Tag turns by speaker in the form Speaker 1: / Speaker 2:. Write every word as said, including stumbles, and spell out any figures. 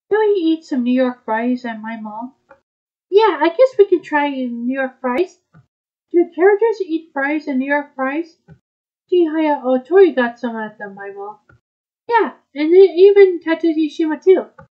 Speaker 1: Can we eat some New York fries at my mall? Yeah, I guess we can try New York fries. Do characters eat fries in New York fries? Chihaya oh Tori got some at the my mall. Yeah, and then even Katsushima too.